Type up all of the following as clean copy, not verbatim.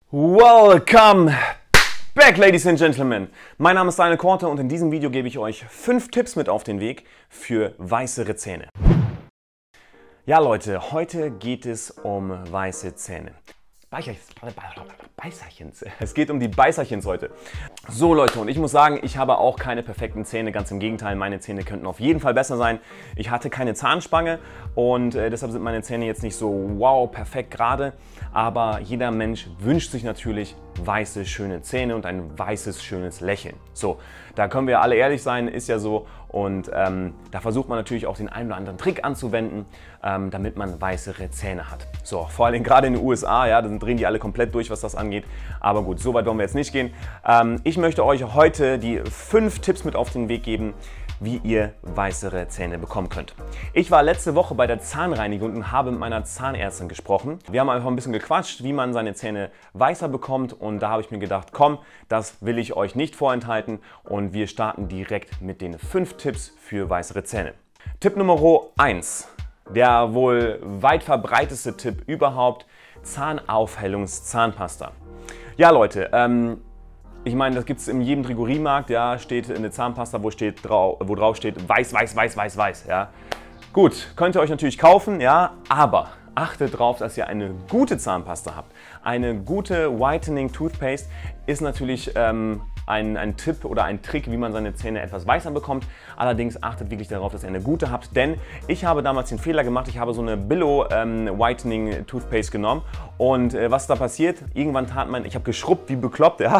Welcome back, Ladies and Gentlemen. Mein Name ist Daniel Korte und in diesem Video gebe ich euch 5 Tipps mit auf den Weg für weißere Zähne. Ja Leute, heute geht es um weiße Zähne. Beißerchens. Es geht um die Beißerchens heute. So Leute, und ich muss sagen, ich habe auch keine perfekten Zähne, ganz im Gegenteil, meine Zähne könnten auf jeden Fall besser sein. Ich hatte keine Zahnspange und deshalb sind meine Zähne jetzt nicht so wow, perfekt gerade, aber jeder Mensch wünscht sich natürlich weiße, schöne Zähne und ein weißes, schönes Lächeln. So, da können wir alle ehrlich sein, ist ja so, und da versucht man natürlich auch den einen oder anderen Trick anzuwenden, damit man weißere Zähne hat. So, vor allem gerade in den USA, ja, dann drehen die alle komplett durch, was das angeht. Aber gut, so weit wollen wir jetzt nicht gehen. Ich möchte euch heute die 5 Tipps mit auf den Weg geben, wie ihr weißere Zähne bekommen könnt. Ich war letzte Woche bei der Zahnreinigung und habe mit meiner Zahnärztin gesprochen. Wir haben einfach ein bisschen gequatscht, wie man seine Zähne weißer bekommt, und da habe ich mir gedacht, komm, das will ich euch nicht vorenthalten, und wir starten direkt mit den 5 Tipps für weißere Zähne. Tipp Nummer 1, der wohl weit verbreiteste Tipp überhaupt: Zahnaufhellungszahnpasta. Ja Leute, ich meine, das gibt es in jedem Drogeriemarkt, ja, steht eine Zahnpasta, wo drauf steht weiß, weiß, weiß, weiß, weiß, ja. Gut, könnt ihr euch natürlich kaufen, ja, aber achtet darauf, dass ihr eine gute Zahnpasta habt. Eine gute Whitening Toothpaste ist natürlich ein Tipp oder ein Trick, wie man seine Zähne etwas weißer bekommt. Allerdings achtet wirklich darauf, dass ihr eine gute habt, denn ich habe damals den Fehler gemacht, ich habe so eine Billo Whitening Toothpaste genommen, und was da passiert, irgendwann ich habe geschrubbt wie bekloppt, ja.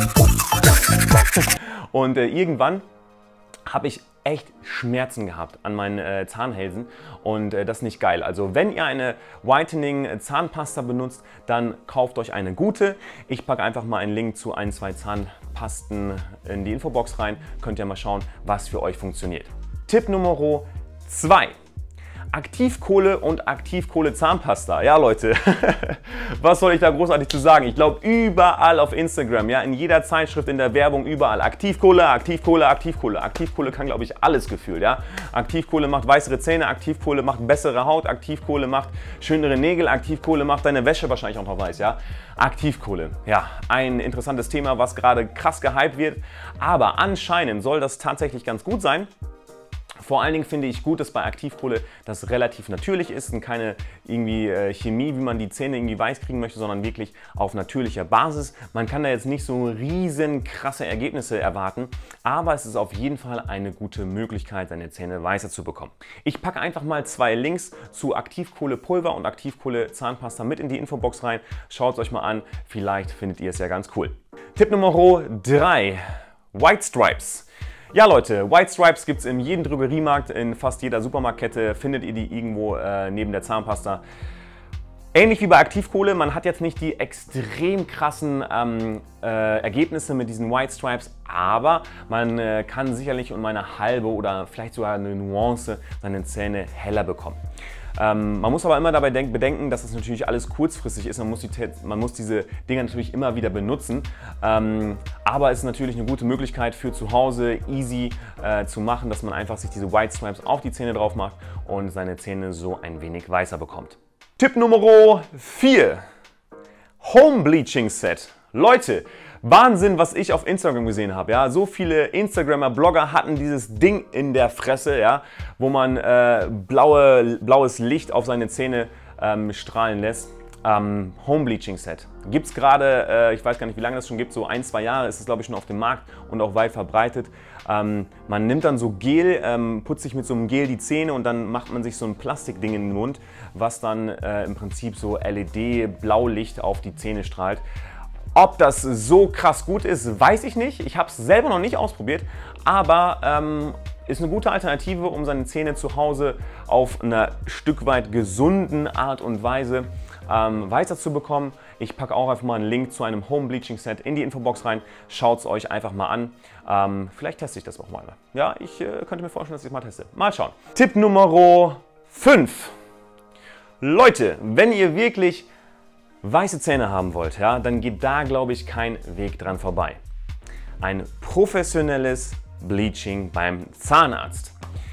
Und irgendwann habe ich echt Schmerzen gehabt an meinen Zahnhälsen, und das ist nicht geil. Also wenn ihr eine Whitening Zahnpasta benutzt, dann kauft euch eine gute. Ich packe einfach mal einen Link zu 1, 2 Zahnpasten in die Infobox rein. Könnt ihr mal schauen, was für euch funktioniert. Tipp Nummer 2. Aktivkohle und Aktivkohle Zahnpasta. Ja Leute, was soll ich da großartig zu sagen? Ich glaube, überall auf Instagram, ja, in jeder Zeitschrift, in der Werbung, überall Aktivkohle, Aktivkohle, Aktivkohle. Aktivkohle kann, glaube ich, alles gefühlt, ja. Aktivkohle macht weißere Zähne, Aktivkohle macht bessere Haut, Aktivkohle macht schönere Nägel, Aktivkohle macht deine Wäsche wahrscheinlich auch noch weiß, ja. Aktivkohle, ja, ein interessantes Thema, was gerade krass gehypt wird, aber anscheinend soll das tatsächlich ganz gut sein. Vor allen Dingen finde ich gut, dass bei Aktivkohle das relativ natürlich ist und keine irgendwie Chemie, wie man die Zähne irgendwie weiß kriegen möchte, sondern wirklich auf natürlicher Basis. Man kann da jetzt nicht so riesen krasse Ergebnisse erwarten, aber es ist auf jeden Fall eine gute Möglichkeit, seine Zähne weißer zu bekommen. Ich packe einfach mal 2 Links zu Aktivkohlepulver und Aktivkohle Zahnpasta mit in die Infobox rein. Schaut es euch mal an, vielleicht findet ihr es ja ganz cool. Tipp Nummer 3, White Stripes. Ja Leute, White Stripes gibt es in jedem Drogeriemarkt, in fast jeder Supermarktkette findet ihr die irgendwo neben der Zahnpasta. Ähnlich wie bei Aktivkohle, man hat jetzt nicht die extrem krassen Ergebnisse mit diesen White Stripes, aber man kann sicherlich um eine halbe oder vielleicht sogar eine Nuance seine Zähne heller bekommen. Man muss aber immer dabei bedenken, dass das natürlich alles kurzfristig ist. Man muss diese Dinger natürlich immer wieder benutzen. Aber es ist natürlich eine gute Möglichkeit für zu Hause easy zu machen, dass man einfach sich diese White Stripes auf die Zähne drauf macht und seine Zähne so ein wenig weißer bekommt. Tipp Nummer 4. Home Bleaching Set. Leute, Wahnsinn, was ich auf Instagram gesehen habe. Ja? So viele Instagrammer, Blogger hatten dieses Ding in der Fresse, ja? Wo man blaues Licht auf seine Zähne strahlen lässt. Home Bleaching Set. Gibt es gerade, ich weiß gar nicht, wie lange das schon gibt, so 1, 2 Jahre ist es, glaube ich, schon auf dem Markt und auch weit verbreitet. Man nimmt dann so Gel, putzt sich mit so einem Gel die Zähne, und dann macht man sich so ein Plastikding in den Mund, was dann im Prinzip so LED-Blaulicht auf die Zähne strahlt. Ob das so krass gut ist, weiß ich nicht. Ich habe es selber noch nicht ausprobiert, aber ist eine gute Alternative, um seine Zähne zu Hause auf einer Stück weit gesunden Art und Weise weißer zu bekommen. Ich packe auch einfach mal einen Link zu einem Home Bleaching Set in die Infobox rein. Schaut es euch einfach mal an. Vielleicht teste ich das auch mal. Ja, ich könnte mir vorstellen, dass ich es mal teste. Mal schauen. Tipp Nummer 5. Leute, wenn ihr wirklich weiße Zähne haben wollt, ja, dann geht da, glaube ich, kein Weg dran vorbei. Ein professionelles Bleaching beim Zahnarzt.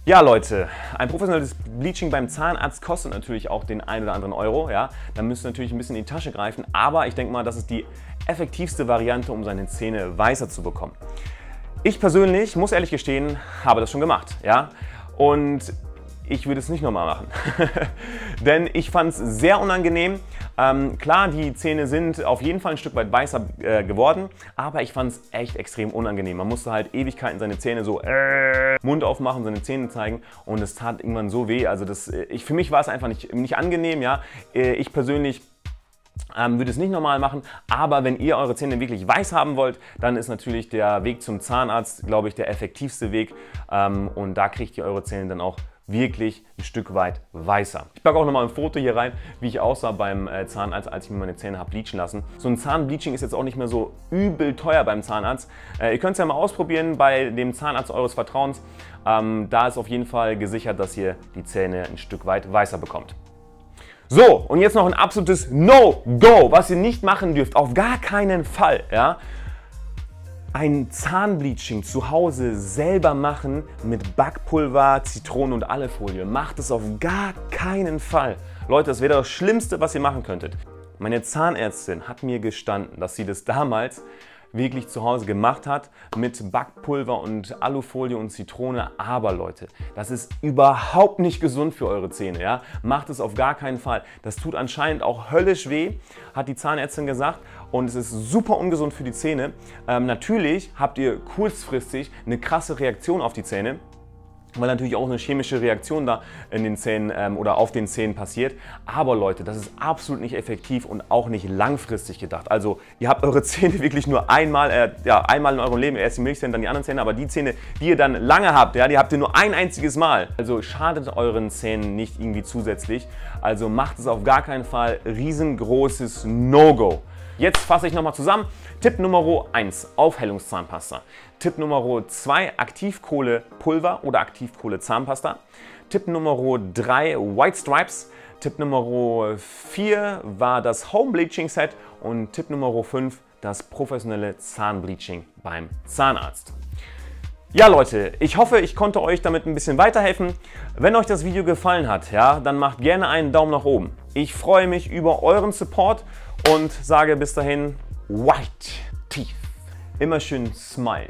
Ja Leute, ein professionelles Bleaching beim Zahnarzt kostet natürlich auch den einen oder anderen Euro. Ja? Da müsst ihr natürlich ein bisschen in die Tasche greifen, aber ich denke mal, das ist die effektivste Variante, um seine Zähne weißer zu bekommen. Ich persönlich, muss ehrlich gestehen, habe das schon gemacht. Ja? Und ich würde es nicht nochmal machen, denn ich fand es sehr unangenehm. Klar, die Zähne sind auf jeden Fall ein Stück weit weißer geworden, aber ich fand es echt extrem unangenehm. Man musste halt Ewigkeiten seine Zähne so Mund aufmachen, seine Zähne zeigen und es tat irgendwann so weh. Also für mich war es einfach nicht angenehm. Ja? Ich persönlich würde es nicht normal machen, aber wenn ihr eure Zähne wirklich weiß haben wollt, dann ist natürlich der Weg zum Zahnarzt, glaube ich, der effektivste Weg und da kriegt ihr eure Zähne dann auch wirklich ein Stück weit weißer. Ich packe auch nochmal ein Foto hier rein, wie ich aussah beim Zahnarzt, als ich mir meine Zähne habe bleachen lassen. So ein Zahnbleaching ist jetzt auch nicht mehr so übel teuer beim Zahnarzt. Ihr könnt es ja mal ausprobieren bei dem Zahnarzt eures Vertrauens. Da ist auf jeden Fall gesichert, dass ihr die Zähne ein Stück weit weißer bekommt. So, und jetzt noch ein absolutes No-Go, was ihr nicht machen dürft, auf gar keinen Fall. Ja? Ein Zahnbleaching zu Hause selber machen mit Backpulver, Zitrone und Alufolie. Macht es auf gar keinen Fall. Leute, das wäre das Schlimmste, was ihr machen könntet. Meine Zahnärztin hat mir gestanden, dass sie das damals wirklich zu Hause gemacht hat mit Backpulver und Alufolie und Zitrone. Aber Leute, das ist überhaupt nicht gesund für eure Zähne. Ja? Macht es auf gar keinen Fall. Das tut anscheinend auch höllisch weh, hat die Zahnärztin gesagt. Und es ist super ungesund für die Zähne. Natürlich habt ihr kurzfristig eine krasse Reaktion auf die Zähne, weil natürlich auch eine chemische Reaktion da in den Zähnen oder auf den Zähnen passiert. Aber Leute, das ist absolut nicht effektiv und auch nicht langfristig gedacht. Also ihr habt eure Zähne wirklich nur einmal in eurem Leben, erst die Milchzähne, dann die anderen Zähne, aber die Zähne, die ihr dann lange habt, ja, die habt ihr nur ein einziges Mal. Also schadet euren Zähnen nicht irgendwie zusätzlich. Also macht es auf gar keinen Fall. Riesengroßes No-Go. Jetzt fasse ich nochmal zusammen. Tipp Nummer 1, Aufhellungszahnpasta. Tipp Nummer 2, Aktivkohlepulver oder Aktivkohle-Zahnpasta. Tipp Nummer 3, White Stripes. Tipp Nummer 4 war das Home Bleaching Set. Und Tipp Nummer 5, das professionelle Zahnbleaching beim Zahnarzt. Ja Leute, ich hoffe, ich konnte euch damit ein bisschen weiterhelfen. Wenn euch das Video gefallen hat, ja, dann macht gerne einen Daumen nach oben. Ich freue mich über euren Support und sage bis dahin, White Teeth. Immer schön smilen.